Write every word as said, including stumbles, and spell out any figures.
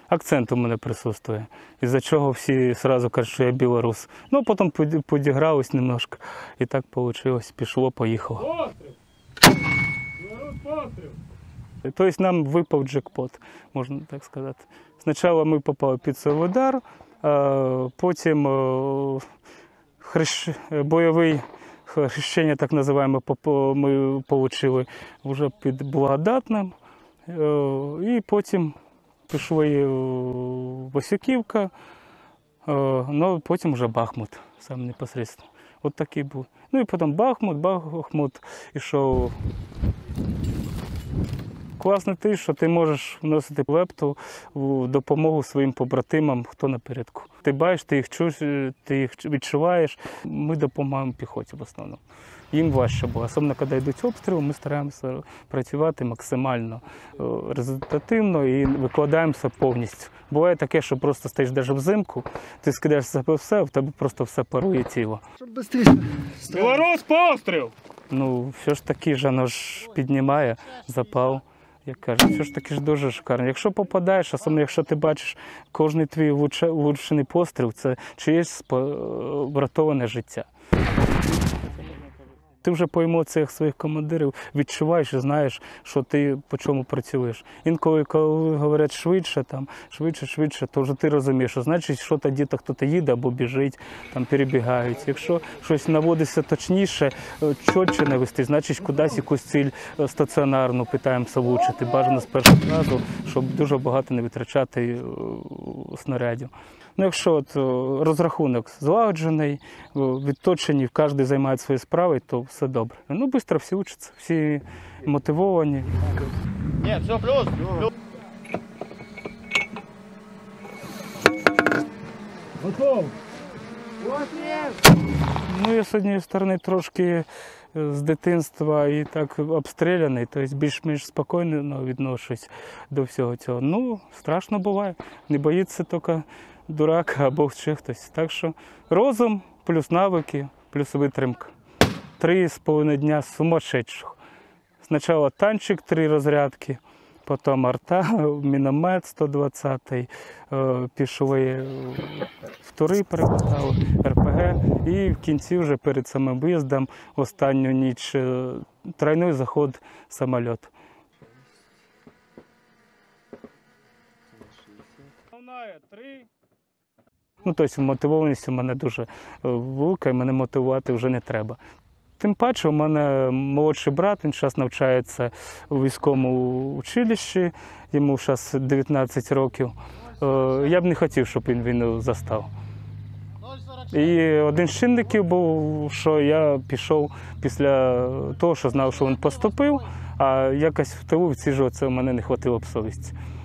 акцент у мене присутствує. Із-за чого всі одразу кажуть, що я білорус. Ну, потім підігралось немножко. І так вийшло, пішло, поїхало. Постріл! Постріл! Тобто нам випав джекпот, можна так сказати. Спочатку ми попали під Солидар, потім хрещ... бойовий хрещення, так називаємо, ми отримали вже під Благодатним. І потім пішли Васюківка, ну потім вже Бахмут, сам непосередньо. От такий був. Ну і потім Бахмут, Бахмут ішов. Класно те, що ти можеш вносити лепту в допомогу своїм побратимам, хто напередку. Ти бачиш, ти їх чуєш, ти їх відчуваєш. Ми допомагаємо піхоті в основному. Їм важче було. Особливо, коли йдуть обстріли, ми стараємося працювати максимально результативно і викладаємося повністю. Буває таке, що просто стоїш навіть взимку, ти скидаєш себе все, а в тебе просто все парує тіло. Білорус, постріл! Ну, все ж таки, воно ж піднімає запал. Я кажу, все ж таки ж дуже шикарно. Якщо попадаєш, особливо якщо ти бачиш кожний твій влучений постріл, це чиєсь врятоване життя. Ти вже по емоціях своїх командирів відчуваєш і знаєш, що ти по чому працюєш. Інколи, коли говорять швидше, там, швидше, швидше, то вже ти розумієш, що значить, що тоді то хтось їде або біжить, там перебігають. Якщо щось наводиться точніше, чітче навести, значить кудись якусь ціль стаціонарну питаємося влучити. Бажано з першого разу, щоб дуже багато не витрачати снарядів. Ну, якщо от розрахунок злагоджений, відточені, кожен займає свої справи, то все добре. Ну, швидко всі вчаться, всі мотивовані. Ні, все, плюс, плюс. Готов! Ну, я з однієї сторони трошки з дитинства і так обстріляний, тобто більш-менш спокійно відношусь до всього цього. Ну, страшно буває, не боїться тільки дурак або ще хтось. Так що розум, плюс навики, плюс витримка. Три з половиною дня сумасшедших. Спочатку танчик, три розрядки, потім арта, міномет сто двадцятий, пішли втори перекатали, ер пе ге. І в кінці вже перед самим виїздом останню ніч тройний заход самоліт. Три. Ну, тобто мотивованість у мене дуже велика, і мене мотивувати вже не треба. Тим паче, у мене молодший брат, він зараз навчається у військовому училищі, йому зараз дев'ятнадцять років. Я б не хотів, щоб він війну застав. І один з чинників був, що я пішов після того, що знав, що він поступив, а якось в тилу відсиджуватися у мене не хватило б совісті.